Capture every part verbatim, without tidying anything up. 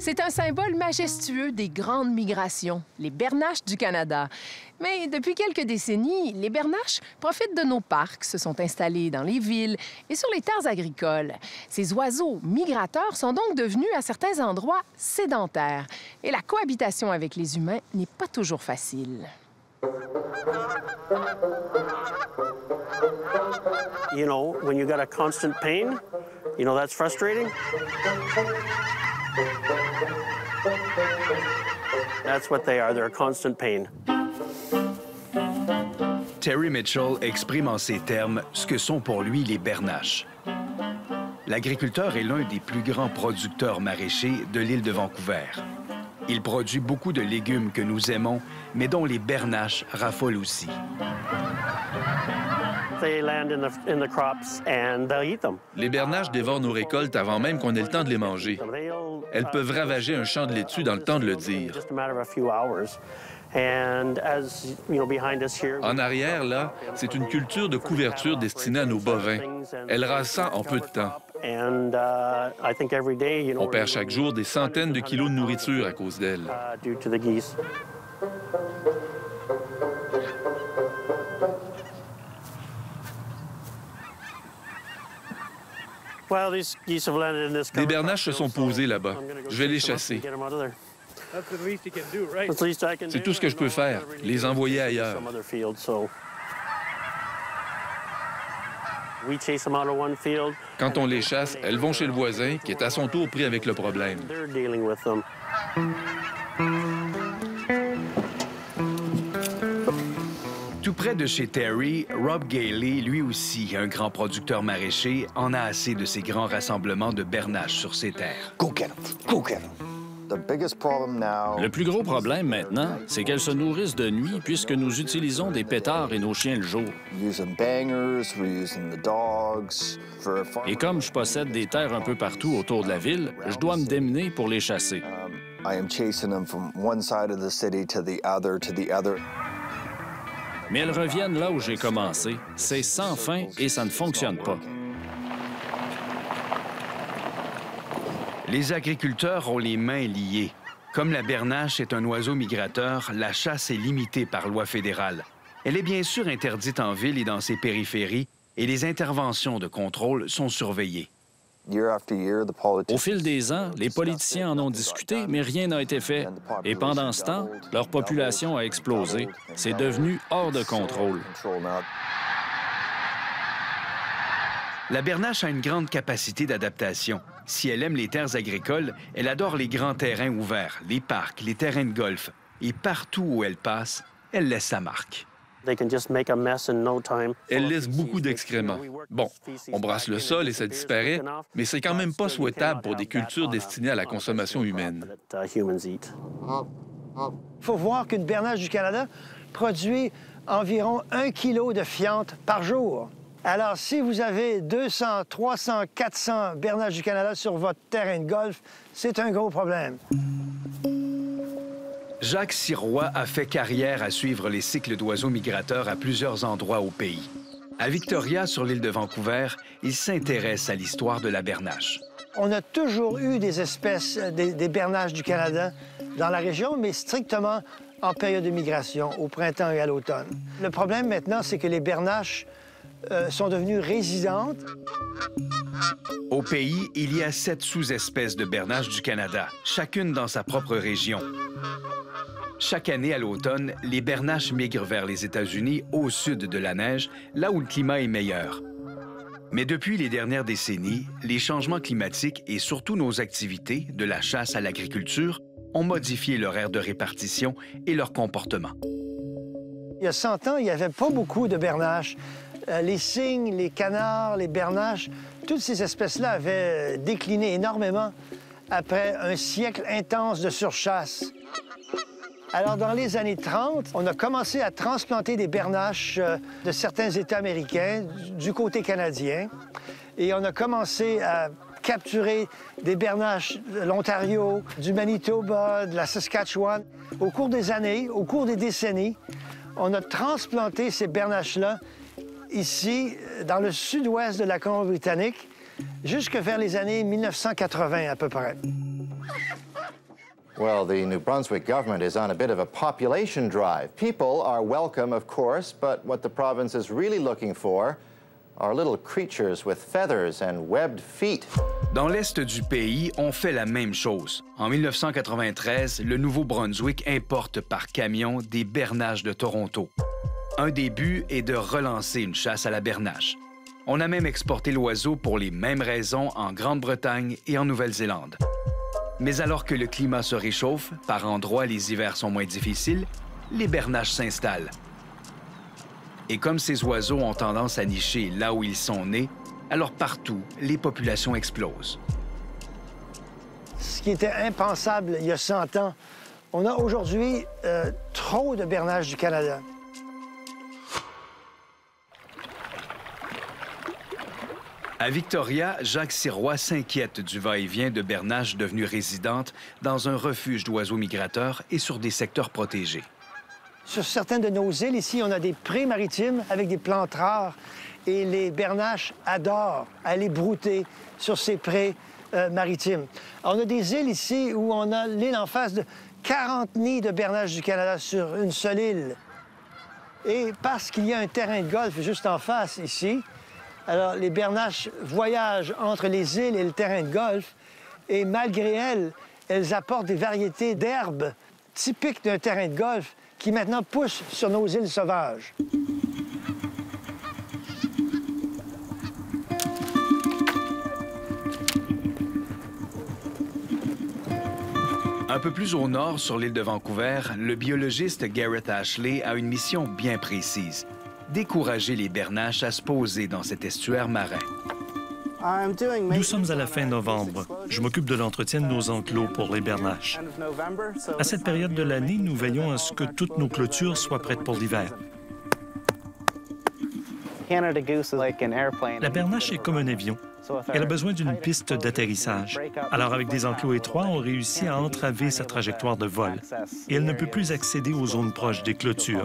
C'est un symbole majestueux des grandes migrations, les bernaches du Canada. Mais depuis quelques décennies, les bernaches profitent de nos parcs, se sont installés dans les villes et sur les terres agricoles. Ces oiseaux migrateurs sont donc devenus à certains endroits sédentaires. Et la cohabitation avec les humains n'est pas toujours facile. You know, when you got a constant pain, you know that's frustrating. That's what they are, they're a constant pain. Terry Mitchell exprime en ces termes ce que sont pour lui les bernaches. L'agriculteur est l'un des plus grands producteurs maraîchers de l'île de Vancouver. Il produit beaucoup de légumes que nous aimons, mais dont les bernaches raffolent aussi. Les bernaches dévorent nos récoltes avant même qu'on ait le temps de les manger. Elles peuvent ravager un champ de laitue dans le temps de le dire. En arrière, là, c'est une culture de couverture destinée à nos bovins. Elle rase ça en peu de temps. On perd chaque jour des centaines de kilos de nourriture à cause d'elle. Les bernaches se sont posés là-bas. Je vais les chasser. C'est tout ce que je peux faire, les envoyer ailleurs. Quand on les chasse, elles vont chez le voisin, qui est à son tour pris avec le problème. Tout près de chez Terry, Rob Gailey, lui aussi un grand producteur maraîcher, en a assez de ces grands rassemblements de bernaches sur ses terres. Go get 'em. Go get 'em. Le plus gros problème maintenant, c'est qu'elles se nourrissent de nuit puisque nous utilisons des pétards et nos chiens le jour. Et comme je possède des terres un peu partout autour de la ville, je dois me démener pour les chasser. Mais elles reviennent là où j'ai commencé. C'est sans fin et ça ne fonctionne pas. Les agriculteurs ont les mains liées. Comme la bernache est un oiseau migrateur, la chasse est limitée par loi fédérale. Elle est bien sûr interdite en ville et dans ses périphéries, et les interventions de contrôle sont surveillées. Au fil des ans, les politiciens en ont discuté, mais rien n'a été fait. Et pendant ce temps, leur population a explosé. C'est devenu hors de contrôle. La bernache a une grande capacité d'adaptation. Si elle aime les terres agricoles, elle adore les grands terrains ouverts, les parcs, les terrains de golf. Et partout où elle passe, elle laisse sa marque. Elle laisse beaucoup d'excréments. Bon, on brasse le sol et ça disparaît, mais c'est quand même pas souhaitable pour des cultures destinées à la consommation humaine. Il faut voir qu'une bernache du Canada produit environ un kilo de fientes par jour. Alors, si vous avez deux cents, trois cents, quatre cents bernaches du Canada sur votre terrain de golf, c'est un gros problème. Jacques Sirois a fait carrière à suivre les cycles d'oiseaux migrateurs à plusieurs endroits au pays. À Victoria, sur l'île de Vancouver, il s'intéresse à l'histoire de la bernache. On a toujours eu des espèces, des, des bernaches du Canada dans la région, mais strictement en période de migration, au printemps et à l'automne. Le problème maintenant, c'est que les bernaches euh, sont devenues résidentes. Au pays, il y a sept sous-espèces de bernaches du Canada, chacune dans sa propre région. Chaque année, à l'automne, les bernaches migrent vers les États-Unis, au sud de la neige, là où le climat est meilleur. Mais depuis les dernières décennies, les changements climatiques et surtout nos activités, de la chasse à l'agriculture, ont modifié leur aire de répartition et leur comportement. Il y a cent ans, il n'y avait pas beaucoup de bernaches. Euh, les cygnes, les canards, les bernaches, toutes ces espèces-là avaient décliné énormément après un siècle intense de surchasse. Alors, dans les années trente, on a commencé à transplanter des bernaches euh, de certains États américains du côté canadien. Et on a commencé à capturer des bernaches de l'Ontario, du Manitoba, de la Saskatchewan. Au cours des années, au cours des décennies, on a transplanté ces bernaches-là ici, dans le sud-ouest de la Colombie-Britannique, jusque vers les années mille neuf cent quatre-vingt à peu près. Well, the New Brunswick government is on a bit of a population drive. People are welcome, of course, but what the province is really looking for are little creatures with feathers and webbed feet. Dans l'est du pays, on fait la même chose. En mille neuf cent quatre-vingt-treize, le Nouveau-Brunswick importe par camion des bernaches de Toronto. Un des buts est de relancer une chasse à la bernache. On a même exporté l'oiseau pour les mêmes raisons en Grande-Bretagne et en Nouvelle-Zélande. Mais alors que le climat se réchauffe, par endroits les hivers sont moins difficiles, les bernaches s'installent. Et comme ces oiseaux ont tendance à nicher là où ils sont nés, alors partout, les populations explosent. Ce qui était impensable il y a cent ans, on a aujourd'hui euh, trop de bernaches du Canada. À Victoria, Jacques Sirois s'inquiète du va-et-vient de bernaches devenues résidentes dans un refuge d'oiseaux migrateurs et sur des secteurs protégés. Sur certaines de nos îles, ici, on a des prés maritimes avec des plantes rares et les bernaches adorent aller brouter sur ces prés euh, maritimes. Alors, on a des îles ici où on a l'île en face de quarante nids de bernaches du Canada sur une seule île. Et parce qu'il y a un terrain de golf juste en face ici, alors, les bernaches voyagent entre les îles et le terrain de golf et malgré elles, elles apportent des variétés d'herbes typiques d'un terrain de golf qui maintenant poussent sur nos îles sauvages. Un peu plus au nord, sur l'île de Vancouver, le biologiste Gareth Ashley a une mission bien précise. Décourager les bernaches à se poser dans cet estuaire marin. Nous sommes à la fin novembre. Je m'occupe de l'entretien de nos enclos pour les bernaches. À cette période de l'année, nous veillons à ce que toutes nos clôtures soient prêtes pour l'hiver. La bernache est comme un avion. Elle a besoin d'une piste d'atterrissage. Alors, avec des enclos étroits, on réussit à entraver sa trajectoire de vol. Et elle ne peut plus accéder aux zones proches des clôtures.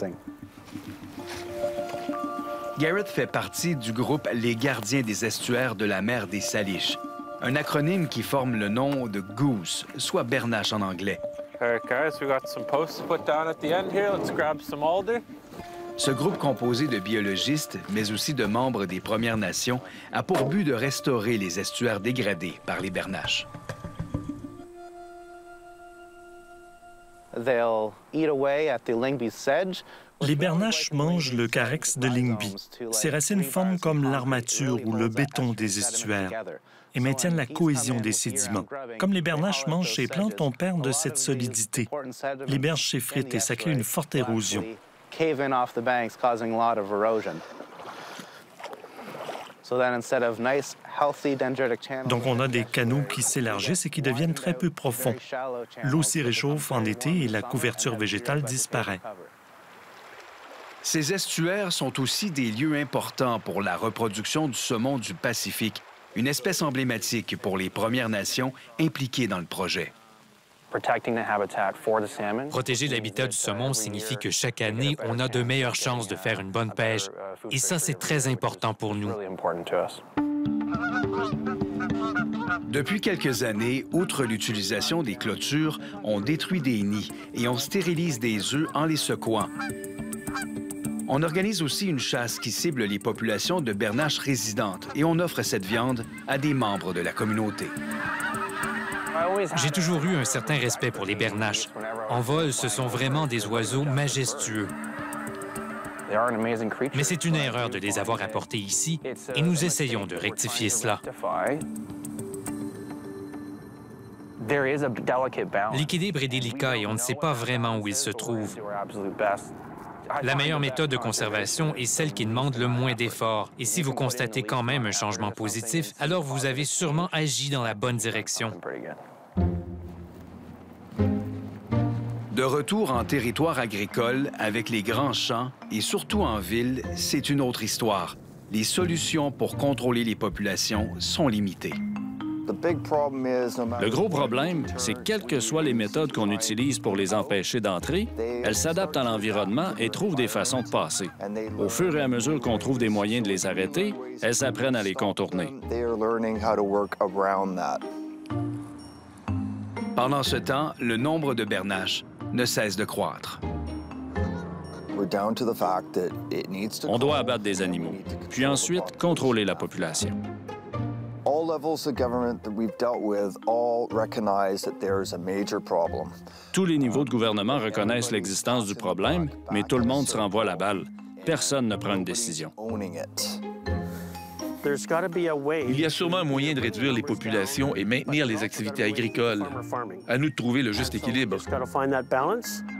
Gareth fait partie du groupe Les Gardiens des estuaires de la mer des Salish, un acronyme qui forme le nom de Goose, soit bernache en anglais. Ce groupe composé de biologistes, mais aussi de membres des Premières Nations, a pour but de restaurer les estuaires dégradés par les bernaches. Les bernaches mangent le carex de Lyngby. Ces racines forment comme l'armature ou le béton des estuaires et maintiennent la cohésion des sédiments. Comme les bernaches mangent ces plantes, on perd de cette solidité. Les berges s'effritent et ça crée une forte érosion. Donc, on a des canaux qui s'élargissent et qui deviennent très peu profonds. L'eau s'y réchauffe en été et la couverture végétale disparaît. Ces estuaires sont aussi des lieux importants pour la reproduction du saumon du Pacifique, une espèce emblématique pour les Premières Nations impliquées dans le projet. Protéger l'habitat du saumon signifie que chaque année, on a de meilleures chances de faire une bonne pêche. Et ça, c'est très important pour nous. Depuis quelques années, outre l'utilisation des clôtures, on détruit des nids et on stérilise des œufs en les secouant. On organise aussi une chasse qui cible les populations de bernaches résidentes et on offre cette viande à des membres de la communauté. J'ai toujours eu un certain respect pour les bernaches. En vol, ce sont vraiment des oiseaux majestueux. Mais c'est une erreur de les avoir apportés ici et nous essayons de rectifier cela. L'équilibre est délicat et on ne sait pas vraiment où il se trouve. La meilleure méthode de conservation est celle qui demande le moins d'efforts. Et si vous constatez quand même un changement positif, alors vous avez sûrement agi dans la bonne direction. De retour en territoire agricole, avec les grands champs et surtout en ville, c'est une autre histoire. Les solutions pour contrôler les populations sont limitées. Le gros problème, c'est que quelles que soient les méthodes qu'on utilise pour les empêcher d'entrer, elles s'adaptent à l'environnement et trouvent des façons de passer. Au fur et à mesure qu'on trouve des moyens de les arrêter, elles apprennent à les contourner. Pendant ce temps, le nombre de bernaches ne cesse de croître. On doit abattre des animaux, puis ensuite contrôler la population. Tous les niveaux de gouvernement reconnaissent l'existence du problème, mais tout le monde se renvoie la balle. Personne ne prend une décision. Il y a sûrement un moyen de réduire les populations et maintenir les activités agricoles. À nous de trouver le juste équilibre.